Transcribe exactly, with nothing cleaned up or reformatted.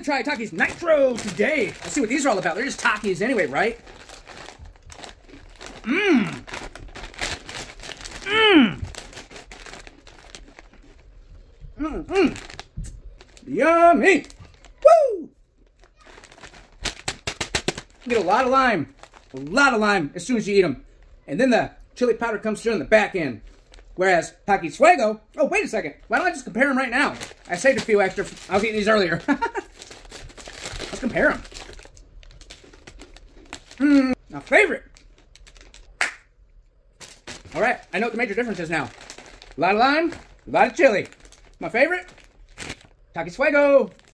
try Takis Nitro today. Let's see what these are all about. They're just Takis anyway, right? Mmm. Mmm. Mmm. Mmm. Yummy. Woo! You get a lot of lime. A lot of lime as soon as you eat them. And then the chili powder comes through on the back end. Whereas Takis Fuego, oh, wait a second. Why don't I just compare them right now? I saved a few extra. I was eating these earlier. Let's compare them. Mmm, my favorite. All right, I know what the major difference is now. A lot of lime, a lot of chili. My favorite, Takis Fuego.